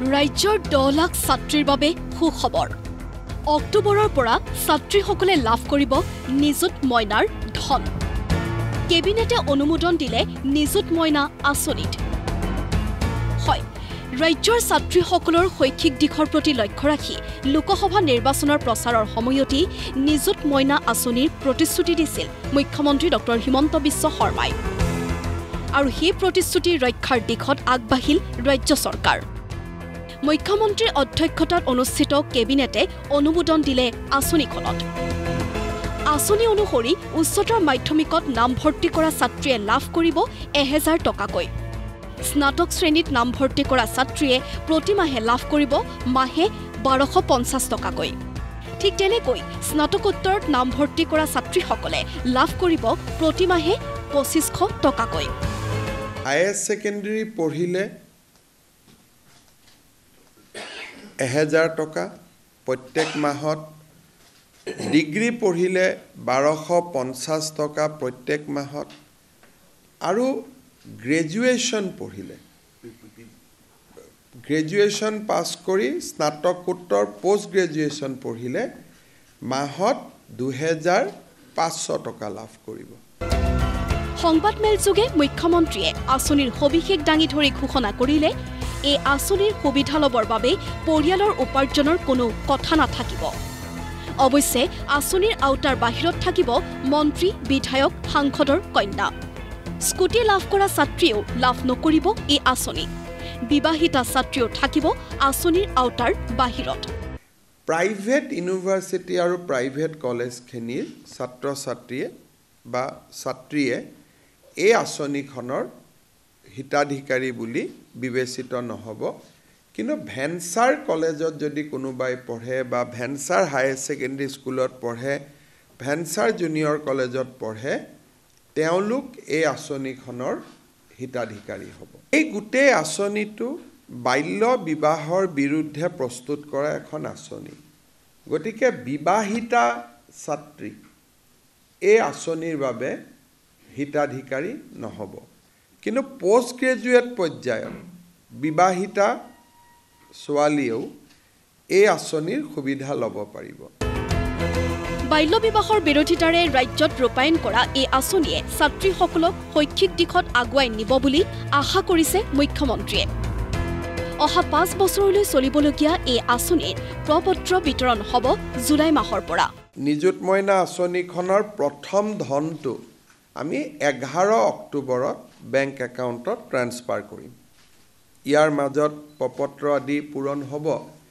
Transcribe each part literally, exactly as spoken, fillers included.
ৰাজ্যৰ দহ লাখ ছাত্ৰীৰ বাবে সুখবৰ অক্টোবৰৰ পৰা ছাত্ৰীসকলে লাভ কৰিব নিযুত মইনাৰ ধন কেবিনেটে অনুমোদন দিলে নিযুত মইনা আঁচনিত হয় ৰাজ্যৰ ছাত্ৰীসকলৰ শৈক্ষিক দিশৰ প্ৰতি লক্ষ্য ৰাখি লোকসভা নিৰ্বাচনৰ প্ৰচাৰৰ সময়তে নিযুত মইনা আঁচনিৰ প্ৰতিশ্ৰুতি দিছিল মুখ্যমন্ত্ৰী ডক্টৰ হিমন্ত বিশ্ব শৰ্মাই আৰু সেই প্ৰতিশ্ৰুতি ৰক্ষাৰ দিশত আগবাঢ়িল ৰাজ্য চৰকাৰ মুখ্যমন্ত্ৰীৰ অধ্যক্ষতাত অনুষ্ঠিত কেবিনেটে অনুমোদন দিলে আঁচনিখনত আঁচনি অনুসৰি উচ্চতৰ মাধ্যমিকত নামভৰ্তি কৰা ছাত্ৰীয়ে লাভ কৰিব এহেজাৰ টকাকৈ স্নাতক শ্ৰেণীত নামভৰ্তি কৰা ছাত্ৰীয়ে প্ৰতিমাহে লাভ কৰিব মাহে বাৰশ পঞ্চাছ টকাকৈ ঠিক তেনেকৈ স্নাতকোত্তৰত নামভৰ্তি কৰা ছাত্ৰীসকলে লাভ কৰিব প্ৰতিমাহে পঁচিছশ টকাকৈ হায়াৰ ছেকেণ্ডাৰী পঢ়িলে এহেজাৰ টকা প্ৰত্যেক মাহত ডিগ্ৰী পঢ়িলে বাৰশ পঞ্চাছ টকা প্ৰত্যেক মাহত আৰু গ্ৰেজুৱেশ্যন পঢ়িলে গ্ৰেজুৱেশ্যন পাছ কৰি স্নাতকোত্তৰ পোষ্ট গ্ৰেজুৱেশ্যন পঢ়িলে মাহত দুহেজাৰ পাঁচশ টকা লাভ কৰিব সংবাদমেল যোগে মুখ্যমন্ত্ৰীয়ে আঁচনিৰ সবিশেষ দাঙি ধৰি ঘোষণা কৰিলে এই আঁচনিৰ সুবিধা ল'বৰ বাবে পৰিয়ালৰ উপাৰ্জনৰ কোনো কথা নাথাকিব অৱশ্যে আঁচনিৰ আওতাৰ বাহিৰত থাকিব মন্ত্ৰী বিধায়ক সাংসদৰ কন্যা স্কুটি লাভ কৰা ছাত্ৰীও লাভ নকৰিব এই আঁচনি বিবাহিতা ছাত্ৰীও থাকিব আঁচনিৰ আওতাৰ বাহিৰত প্ৰাইভেট ইউনিভাৰ্চিটি আৰু প্ৰাইভেট কলেজখিনিৰ ছাত্ৰ ছাত্ৰীয়ে বা ছাত্ৰীয়ে এই আঁচনিখনৰ হিতাধিকাৰী বুলি বিবেচিত নহ'ব কিন্তু ভেঞ্চাৰ কলেজত যদি কোনোবাই পঢ়ে বা ভেঞ্চাৰ হায়াৰ ছেকেণ্ডাৰী স্কুলত পঢ়ে ভেঞ্চাৰ জুনিয়ৰ কলেজত পঢ়ে তেওঁলোক এই আঁচনিখনৰ হিতাধিকাৰী হ'ব এই গোটেই আঁচনিটো বাল্য বিবাহৰ বিৰুদ্ধে প্ৰস্তুত কৰা এখন আঁচনি গতিকে বিবাহিতা ছাত্ৰী এই আঁচনিৰ বাবে হিতাধিকাৰী নহ'ব কিন্তু পোষ্ট গ্ৰেজুৱেট পৰ্যায়ত বিবাহিতা ছোৱালীয়েও এই আঁচনিৰ সুবিধা ল'ব পাৰিব বাল্য বিবাহৰ বিৰোধিতাৰে ৰাজ্যত ৰূপায়ণ কৰা এই আঁচনিয়ে ছাত্ৰীসকলক শৈক্ষিক দিশত আগুৱাই নিব বুলি আশা কৰিছে মুখ্যমন্ত্ৰীয়ে অহা পাঁচ বছৰলৈ চলিবলগীয়া এই আঁচনিৰ প্ৰপত্ৰ বিতৰণ হ'ব জুলাই মাহৰ পৰা নিযুত মইনা আঁচনিখনৰ প্ৰথম ধনটো আমি এঘাৰ অক্টোবৰত বেংক একাউণ্টত ট্ৰান্সফাৰ কৰিম ইয়াৰ মাজত প্ৰপত্ৰ আদি পূৰণ হ'ব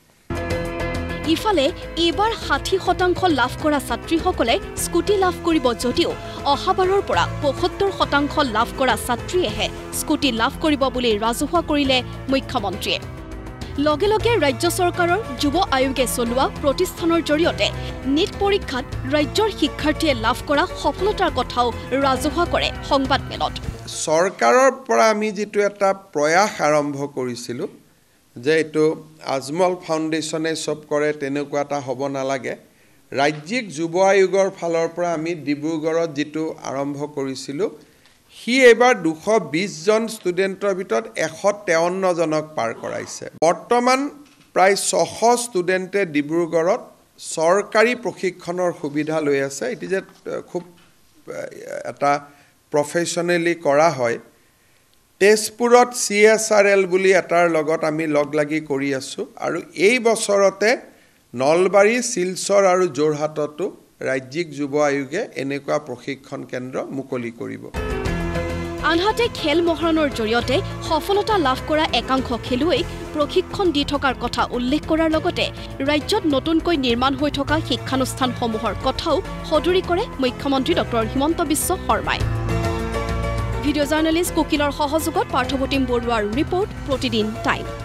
ইফালে এইবাৰ ষাঠি শতাংশ লাভ কৰা ছাত্ৰীসকলে স্কুটি লাভ কৰিব যদিও অহাবাৰৰ পৰা পঁয়সত্তৰ শতাংশ লাভ কৰা ছাত্ৰীয়েহে স্কুটি লাভ কৰিব বুলি ৰাজহুৱা কৰিলে মুখ্যমন্ত্ৰীয়ে লগে লগে ৰাজ্য চৰকাৰৰ যুৱ আয়োগে চলোৱা প্ৰতিষ্ঠানৰ জৰিয়তে নিট পৰীক্ষাত ৰাজ্যৰ শিক্ষাৰ্থীয়ে লাভ কৰা সফলতাৰ কথাও ৰাজহুৱা কৰে সংবাদমেলত চৰকাৰৰ পৰা আমি যিটো এটা প্ৰয়াস আৰম্ভ কৰিছিলোঁ যে এইটো আজমল ফাউণ্ডেশ্যনে চব কৰে তেনেকুৱা এটা হ'ব নালাগে ৰাজ্যিক যুৱ আয়োগৰ ফালৰ পৰা আমি ডিব্ৰুগড়ত যিটো আৰম্ভ কৰিছিলোঁ সি এইবাৰ দুশ বিশ জন ষ্টুডেণ্টৰ ভিতৰত এশ তেৱন্ন জনক পাৰ কৰাইছে বৰ্তমান প্ৰায় ছশ ষ্টুডেণ্টে ডিব্ৰুগড়ত চৰকাৰী প্ৰশিক্ষণৰ সুবিধা লৈ আছে এটি যে খুব এটা প্ৰফেশ্যনেলি কৰা হয় তেজপুৰত চি এছ আৰ এল বুলি এটাৰ লগত আমি লগ লাগি কৰি আছোঁ আৰু এই বছৰতে নলবাৰী শিলচৰ আৰু যোৰহাটতো ৰাজ্যিক যুৱ আয়োগে এনেকুৱা প্ৰশিক্ষণ কেন্দ্ৰ মুকলি কৰিব আনহাতে খেল মহাৰণৰ জৰিয়তে সফলতা লাভ কৰা একাংশ খেলুৱৈক প্ৰশিক্ষণ দি থকাৰ কথা উল্লেখ কৰাৰ লগতে ৰাজ্যত নতুনকৈ নিৰ্মাণ হৈ থকা শিক্ষানুষ্ঠানসমূহৰ কথাও সদৰি কৰে মুখ্যমন্ত্ৰী ডক্টৰ হিমন্ত বিশ্ব শৰ্মাই ভিডিঅ' জাৰ্নেলিষ্ট কুকিলৰ সহযোগত পাৰ্থৱতীম বৰুৱাৰ ৰিপৰ্ট প্ৰতিদিন টাইম